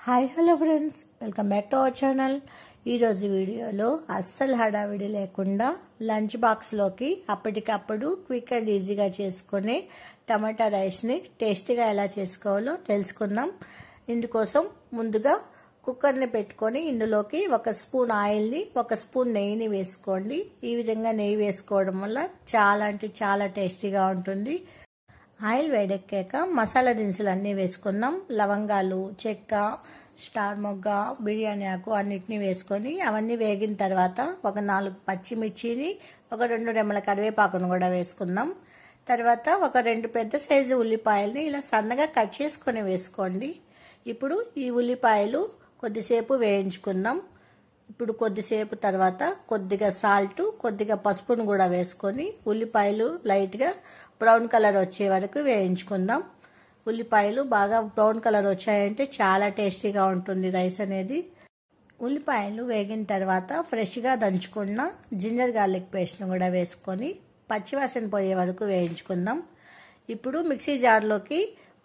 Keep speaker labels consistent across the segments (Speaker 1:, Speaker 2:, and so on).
Speaker 1: Hi hello friends, welcome back to our channel. ఈరోజు వీడియోలో అస్సలు హడావిడి లేకుండా లంచ్ బాక్స్లోకి అప్పటికప్పుడు క్విక్ అండ్ ఈజీగా చేసుకునే టమాటా రైస్ని టేస్టీగా ఎలా చేసుకోవాలో తెలుసుకుందాం. ఇందుకోసం ముందుగా కుక్కర్ని పెట్టుకొని ఇందులోకి 1 స్పూన్ ఆయిల్ని 1 స్పూన్ నెయ్యిని వేసుకోండి. ఈ విధంగా నెయ్యి వేసుకోవడం వల్ల చాలా అంటే చాలా టేస్టీగా ఉంటుంది. ఆయిల్ వేడెక్కాక మసాలా దినుసులు అన్నీ వేసుకుందాం. లవంగాలు, చెక్క, స్టార్ మొగ్గ, బిర్యానీ ఆకు అన్నిటినీ వేసుకొని అవన్నీ వేగిన తర్వాత 4 పచ్చిమిర్చిని 2 రెమ్మల కరివేపాకును కూడా వేసుకుందాం. తర్వాత 2 పెద్ద సైజు ఉల్లిపాయలని ఇలా సన్నగా కట్ చేసుకొని వేసుకోండి. ఇప్పుడు ఈ ఉల్లిపాయలు కొద్దిసేపు వేయించుకుందాం. ఇప్పుడు కొద్దిసేపు తర్వాత కొద్దిగా సాల్ట్, కొద్దిగా పసుపును కూడా వేసుకొని ఉల్లిపాయలు లైట్గా బ్రౌన్ కలర్ వచ్చే వరకు వేయించుకుందాం. ఉల్లిపాయలు బాగా బ్రౌన్ కలర్ వచ్చాయంటే చాలా టేస్టీగా ఉంటుంది రైస్ అనేది. ఉల్లిపాయలు వేగిన తర్వాత ఫ్రెష్గా దంచుకున్న జింజర్ గార్లిక్ పేస్ట్ను కూడా వేసుకొని పచ్చివాసన పోయే వరకు వేయించుకుందాం. ఇప్పుడు మిక్సీ జార్లోకి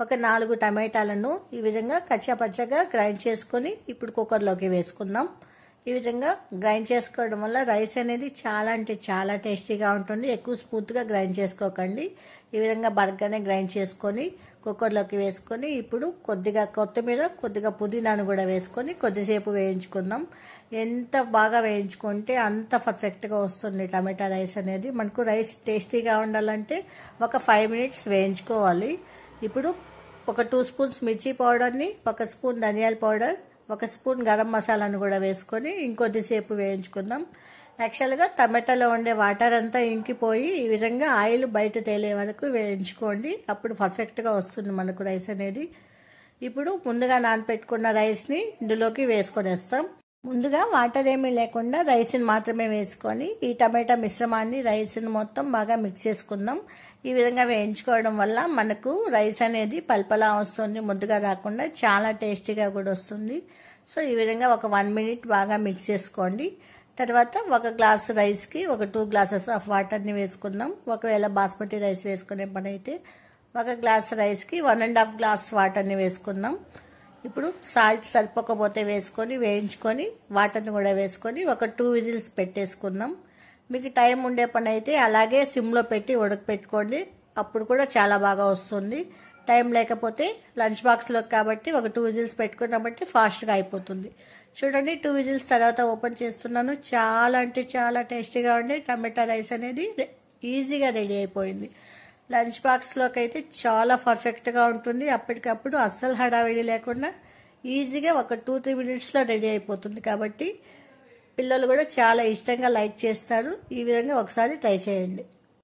Speaker 1: 4 టమాటాలను ఈ విధంగా కచ్చాపచ్చగా గ్రైండ్ చేసుకొని ఇప్పుడు కుక్కర్లోకి వేసుకుందాం. ఈ విధంగా గ్రైండ్ చేసుకోవడం వల్ల రైస్ అనేది చాలా అంటే చాలా టేస్టీగా ఉంటుంది. ఎక్కువ స్మూత్గా గ్రైండ్ చేసుకోకండి. ఈ విధంగా బరగ్గానే గ్రైండ్ చేసుకొని కుక్కర్లోకి వేసుకొని ఇప్పుడు కొద్దిగా కొత్తిమీర, కొద్దిగా పుదీనాను కూడా వేసుకొని కొద్దిసేపు వేయించుకుందాం. ఎంత బాగా వేయించుకుంటే అంత పర్ఫెక్ట్గా వస్తుంది టమాటా రైస్ అనేది. మనకు రైస్ టేస్టీగా ఉండాలంటే 5 మినిట్స్ వేయించుకోవాలి. ఇప్పుడు 2 స్పూన్స్ మిర్చి పౌడర్ని, 1 స్పూన్ ధనియాల పౌడర్, 1 స్పూన్ గరం మసాలాను కూడా వేసుకొని ఇంకొద్దిసేపు వేయించుకుందాం. యాక్చువల్గా టమాటాలో ఉండే వాటర్ అంతా ఇంకిపోయి ఈ విధంగా ఆయిల్ బయట తేలే వరకు వేయించుకోండి. అప్పుడు పర్ఫెక్ట్గా వస్తుంది మనకు రైస్ అనేది. ఇప్పుడు ముందుగా నానపెట్టుకున్న రైస్ని ఇందులోకి వేసుకొనేస్తాం. ముందుగా వాటర్ ఏమీ లేకుండా రైస్ని మాత్రమే వేసుకొని ఈ టమాటా మిశ్రమాన్ని రైస్ని మొత్తం బాగా మిక్స్ చేసుకుందాం. ఈ విధంగా వేయించుకోవడం వల్ల మనకు రైస్ అనేది పల్పలా వస్తుంది, ముద్దగా రాకుండా చాలా టేస్టీగా కూడా వస్తుంది. సో ఈ విధంగా 1 మినిట్ బాగా మిక్స్ చేసుకోండి. తర్వాత 1 గ్లాస్ రైస్కి 2 గ్లాసెస్ ఆఫ్ వాటర్ని వేసుకుందాం. ఒకవేళ బాస్మతి రైస్ వేసుకునే పని అయితే 1 గ్లాస్ రైస్కి 1.5 గ్లాస్ వాటర్ని వేసుకుందాం. ఇప్పుడు సాల్ట్ సరిపోకపోతే వేసుకొని వేయించుకొని వాటర్ని కూడా వేసుకొని 2 విజిల్స్ పెట్టేసుకుందాం. మీకు టైం ఉండే పని అయితే అలాగే సిమ్లో పెట్టి ఉడకపెట్టుకోండి. అప్పుడు కూడా చాలా బాగా వస్తుంది. టైం లేకపోతే లంచ్ బాక్స్లో కాబట్టి 2 విజిల్స్ పెట్టుకుని బట్టి ఫాస్ట్గా అయిపోతుంది. చూడండి, 2 విజిల్స్ తర్వాత ఓపెన్ చేస్తున్నాను. చాలా అంటే చాలా టేస్టీగా ఉండే టమాటా రైస్ అనేది ఈజీగా రెడీ అయిపోయింది. లంచ్ బాక్స్లోకి అయితే చాలా పర్ఫెక్ట్గా ఉంటుంది. అప్పటికప్పుడు అస్సలు హడావిడి లేకుండా ఈజీగా 2-3 మినిట్స్లో రెడీ అయిపోతుంది. కాబట్టి పిల్లలు కూడా చాలా ఇష్టంగా లైక్ చేస్తారు. ఈ విధంగా ఒకసారి ట్రై చేయండి.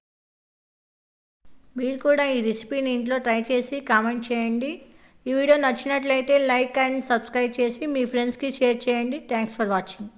Speaker 1: మీరు కూడా ఈ రెసిపీని ఇంట్లో ట్రై చేసి కామెంట్ చేయండి. ఈ వీడియో నచ్చినట్లయితే లైక్ అండ్ సబ్స్క్రైబ్ చేసి మీ ఫ్రెండ్స్కి షేర్ చేయండి. Thanks for watching.